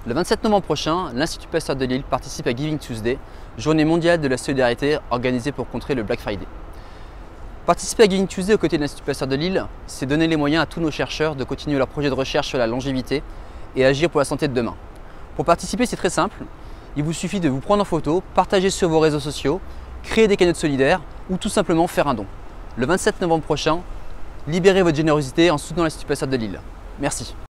Le 27 novembre prochain, l'Institut Pasteur de Lille participe à Giving Tuesday, journée mondiale de la solidarité organisée pour contrer le Black Friday. Participer à Giving Tuesday aux côtés de l'Institut Pasteur de Lille, c'est donner les moyens à tous nos chercheurs de continuer leur projet de recherche sur la longévité et agir pour la santé de demain. Pour participer, c'est très simple. Il vous suffit de vous prendre en photo, partager sur vos réseaux sociaux, créer des cagnottes solidaires ou tout simplement faire un don. Le 27 novembre prochain, libérez votre générosité en soutenant l'Institut Pasteur de Lille. Merci.